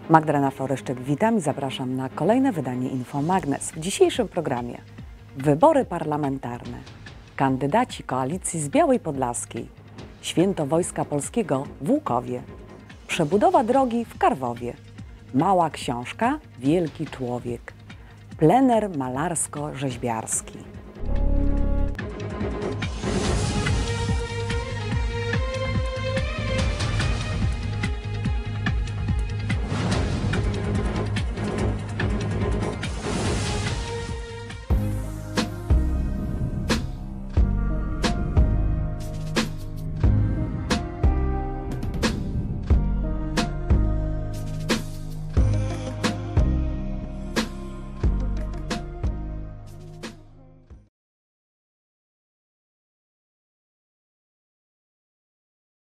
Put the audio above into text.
Magdalena Floryszczyk, witam i zapraszam na kolejne wydanie InfoMagnes. W dzisiejszym programie wybory parlamentarne, kandydaci koalicji z Białej Podlaskiej, święto Wojska Polskiego w Łukowie, przebudowa drogi w Karwowie, mała książka, wielki człowiek, plener malarsko-rzeźbiarski.